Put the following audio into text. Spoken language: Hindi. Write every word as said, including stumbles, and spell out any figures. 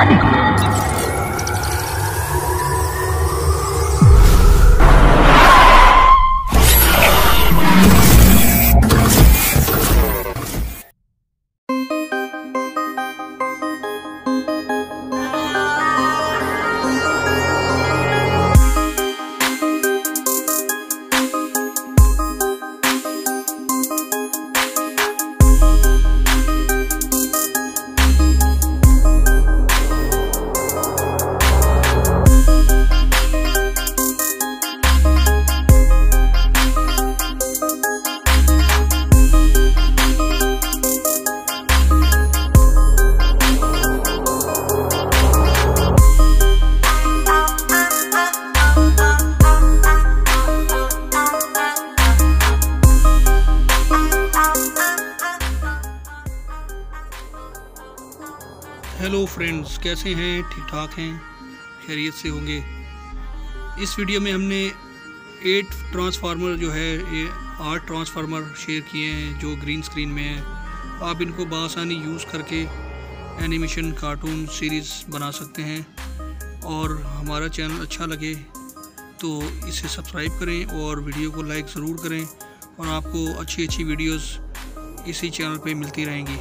हेलो फ्रेंड्स, कैसे हैं? ठीक ठाक हैं, खैरियत से होंगे। इस वीडियो में हमने एट ट्रांसफार्मर जो है ये आठ ट्रांसफार्मर शेयर किए हैं जो ग्रीन स्क्रीन में हैं। आप इनको बआसानी यूज़ करके एनिमेशन कार्टून सीरीज़ बना सकते हैं। और हमारा चैनल अच्छा लगे तो इसे सब्सक्राइब करें और वीडियो को लाइक ज़रूर करें। और आपको अच्छी अच्छी वीडियोस इसी चैनल पे मिलती रहेंगी।